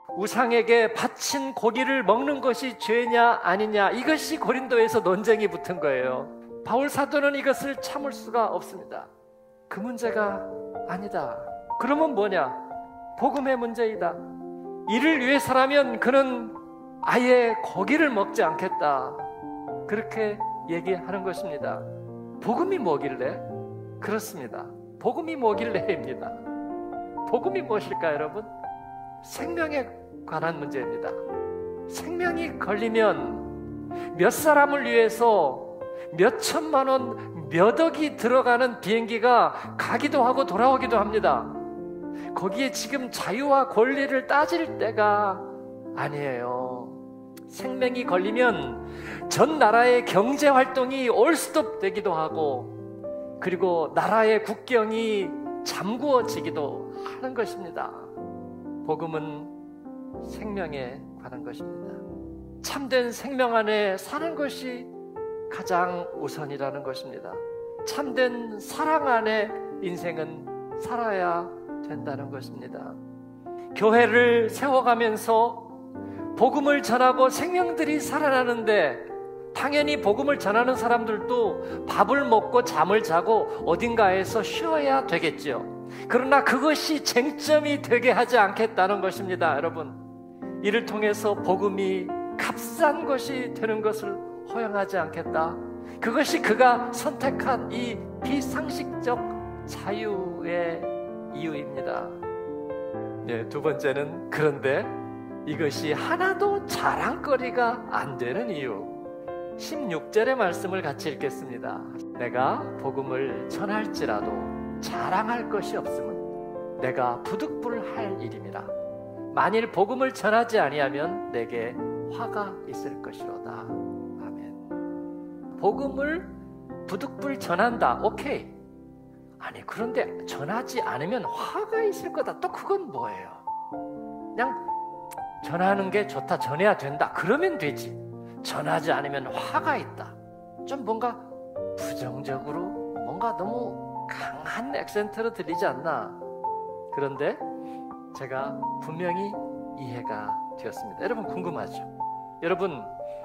우상에게 바친 고기를 먹는 것이 죄냐 아니냐, 이것이 고린도에서 논쟁이 붙은 거예요. 바울 사도는 이것을 참을 수가 없습니다. 그 문제가 아니다. 그러면 뭐냐? 복음의 문제이다. 이를 위해서라면 그는 아예 고기를 먹지 않겠다. 그렇게 얘기하는 것입니다. 복음이 뭐길래? 그렇습니다. 복음이 뭐길래입니다. 복음이 무엇일까요, 여러분? 생명에 관한 문제입니다. 생명이 걸리면 몇 사람을 위해서 몇 천만 원, 몇 억이 들어가는 비행기가 가기도 하고 돌아오기도 합니다. 거기에 지금 자유와 권리를 따질 때가 아니에요. 생명이 걸리면 전 나라의 경제 활동이 올스톱 되기도 하고, 그리고 나라의 국경이 잠구어지기도 하는 것입니다. 복음은 생명에 관한 것입니다. 참된 생명 안에 사는 것이 가장 우선이라는 것입니다. 참된 사랑 안에 인생은 살아야 된다는 것입니다. 교회를 세워가면서 복음을 전하고 생명들이 살아나는데, 당연히 복음을 전하는 사람들도 밥을 먹고 잠을 자고 어딘가에서 쉬어야 되겠죠. 그러나 그것이 쟁점이 되게 하지 않겠다는 것입니다. 여러분, 이를 통해서 복음이 값싼 것이 되는 것을 허용하지 않겠다. 그것이 그가 선택한 이 비상식적 자유의 이유입니다. 네, 두 번째는, 그런데 이것이 하나도 자랑거리가 안 되는 이유. 16절의 말씀을 같이 읽겠습니다. 내가 복음을 전할지라도 자랑할 것이 없음은 내가 부득불할 일임이라. 만일 복음을 전하지 아니하면 내게 화가 있을 것이로다. 아멘. 복음을 부득불 전한다. 오케이. 아니, 그런데 전하지 않으면 화가 있을 거다. 또 그건 뭐예요? 그냥 전하는 게 좋다, 전해야 된다, 그러면 되지. 전하지 않으면 화가 있다. 좀 뭔가 부정적으로, 뭔가 너무 강한 액센트로 들리지 않나? 그런데 제가 분명히 이해가 되었습니다. 여러분, 궁금하죠? 여러분,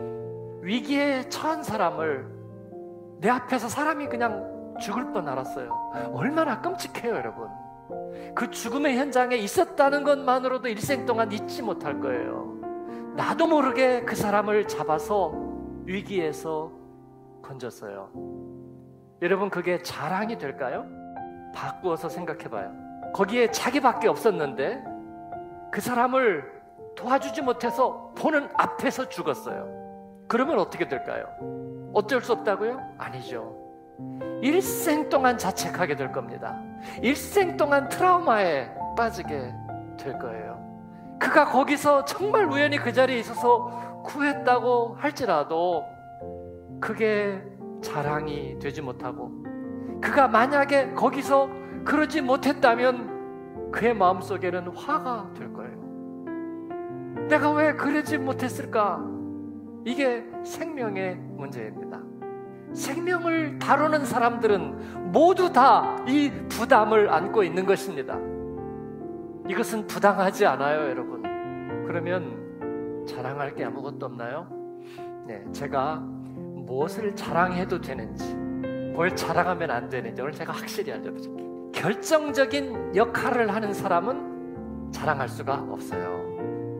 위기에 처한 사람을 내 앞에서 사람이 그냥 죽을 뻔 알았어요. 얼마나 끔찍해요, 여러분. 그 죽음의 현장에 있었다는 것만으로도 일생 동안 잊지 못할 거예요. 나도 모르게 그 사람을 잡아서 위기에서 건졌어요. 여러분, 그게 자랑이 될까요? 바꾸어서 생각해봐요. 거기에 자기밖에 없었는데 그 사람을 도와주지 못해서 보는 앞에서 죽었어요. 그러면 어떻게 될까요? 어쩔 수 없다고요? 아니죠. 일생 동안 자책하게 될 겁니다. 일생 동안 트라우마에 빠지게 될 거예요. 그가 거기서 정말 우연히 그 자리에 있어서 구했다고 할지라도 그게 자랑이 되지 못하고, 그가 만약에 거기서 그러지 못했다면 그의 마음속에는 화가 될 거예요. 내가 왜 그러지 못했을까? 이게 생명의 문제입니다. 생명을 다루는 사람들은 모두 다 이 부담을 안고 있는 것입니다. 이것은 부당하지 않아요, 여러분. 그러면 자랑할 게 아무것도 없나요? 네, 제가 무엇을 자랑해도 되는지, 뭘 자랑하면 안 되는지 오늘 제가 확실히 알려드릴게요. 결정적인 역할을 하는 사람은 자랑할 수가 없어요.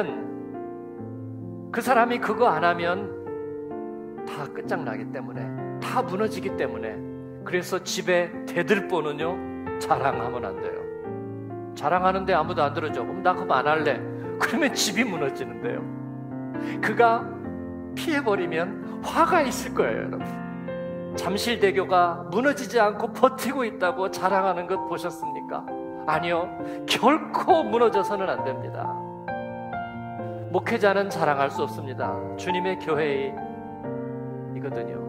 왜냐하면 그 사람이 그거 안 하면 다 끝장나기 때문에, 다 무너지기 때문에. 그래서 집에 대들보는요, 자랑하면 안 돼요. 자랑하는데 아무도 안 들어줘. 그럼 나 그거 안 할래. 그러면 집이 무너지는데요. 그가 피해버리면 화가 있을 거예요, 여러분. 잠실대교가 무너지지 않고 버티고 있다고 자랑하는 것 보셨습니까? 아니요, 결코 무너져서는 안 됩니다. 목회자는 자랑할 수 없습니다. 주님의 교회이거든요.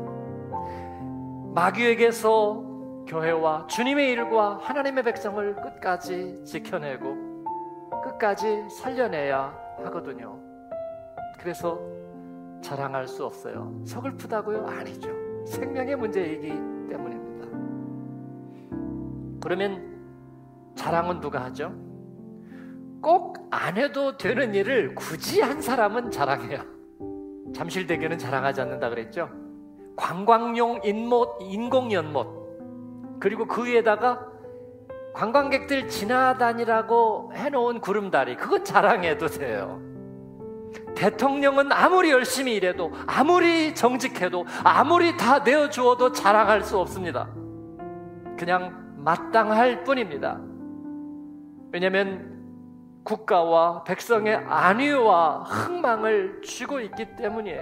마귀에게서 교회와 주님의 일과 하나님의 백성을 끝까지 지켜내고 끝까지 살려내야 하거든요. 그래서 자랑할 수 없어요. 서글프다고요? 아니죠. 생명의 문제이기 때문입니다. 그러면 자랑은 누가 하죠? 꼭 안 해도 되는 일을 굳이 한 사람은 자랑해요. 잠실대교는 자랑하지 않는다 그랬죠. 관광용 인공연못, 그리고 그 위에다가 관광객들 지나다니라고 해놓은 구름다리, 그거 자랑해도 돼요. 대통령은 아무리 열심히 일해도, 아무리 정직해도, 아무리 다 내어주어도 자랑할 수 없습니다. 그냥 마땅할 뿐입니다. 왜냐하면 국가와 백성의 안위와 흥망을 쥐고 있기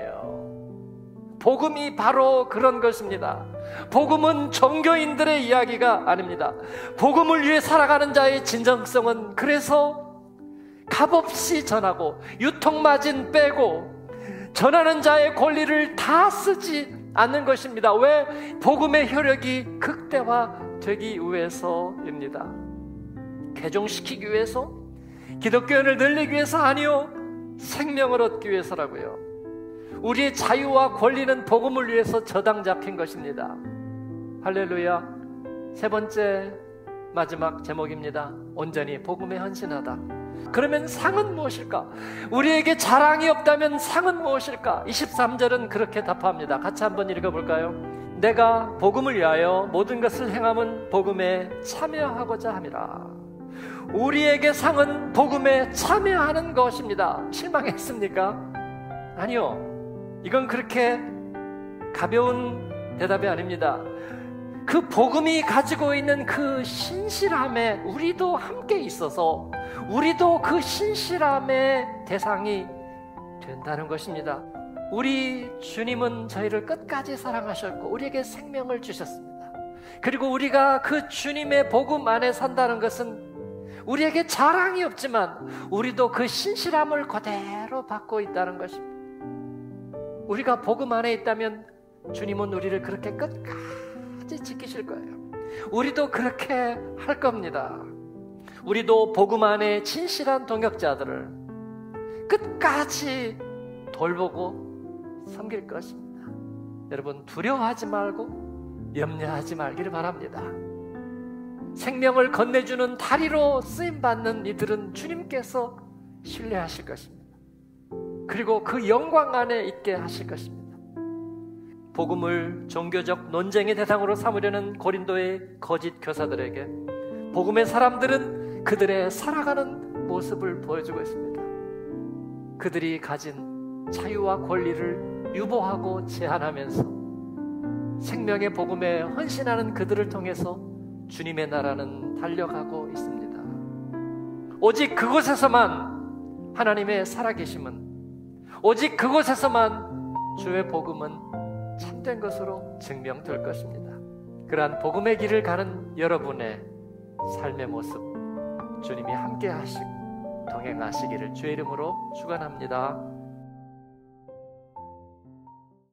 때문이에요. 복음이 바로 그런 것입니다. 복음은 종교인들의 이야기가 아닙니다. 복음을 위해 살아가는 자의 진정성은 그래서 값없이 전하고 유통마진 빼고 전하는 자의 권리를 다 쓰지 않는 것입니다. 왜? 복음의 효력이 극대화되기 위해서입니다. 개종시키기 위해서? 기독교인을 늘리기 위해서? 아니요, 생명을 얻기 위해서라고요. 우리의 자유와 권리는 복음을 위해서 저당 잡힌 것입니다. 할렐루야. 세 번째 마지막 제목입니다. 온전히 복음에 헌신하다. 그러면 상은 무엇일까? 우리에게 자랑이 없다면 상은 무엇일까? 23절은 그렇게 답합니다. 같이 한번 읽어볼까요? 내가 복음을 위하여 모든 것을 행함은 복음에 참여하고자 함이라. 우리에게 상은 복음에 참여하는 것입니다. 실망했습니까? 아니요, 이건 그렇게 가벼운 대답이 아닙니다. 그 복음이 가지고 있는 그 신실함에 우리도 함께 있어서 우리도 그 신실함의 대상이 된다는 것입니다. 우리 주님은 저희를 끝까지 사랑하셨고 우리에게 생명을 주셨습니다. 그리고 우리가 그 주님의 복음 안에 산다는 것은 우리에게 자랑이 없지만 우리도 그 신실함을 그대로 받고 있다는 것입니다. 우리가 복음 안에 있다면 주님은 우리를 그렇게 끝까지 지키실 거예요. 우리도 그렇게 할 겁니다. 우리도 복음 안에 진실한 동역자들을 끝까지 돌보고 섬길 것입니다. 여러분, 두려워하지 말고 염려하지 말기를 바랍니다. 생명을 건네주는 다리로 쓰임받는 이들은 주님께서 신뢰하실 것입니다. 그리고 그 영광 안에 있게 하실 것입니다. 복음을 종교적 논쟁의 대상으로 삼으려는 고린도의 거짓 교사들에게 복음의 사람들은 그들의 살아가는 모습을 보여주고 있습니다. 그들이 가진 자유와 권리를 유보하고 제한하면서 생명의 복음에 헌신하는 그들을 통해서 주님의 나라는 달려가고 있습니다. 오직 그곳에서만 하나님의 살아계심은, 오직 그곳에서만 주의 복음은 참된 것으로 증명될 것입니다. 그러한 복음의 길을 가는 여러분의 삶의 모습 주님이 함께 하시고 동행하시기를 주의 이름으로 축원합니다.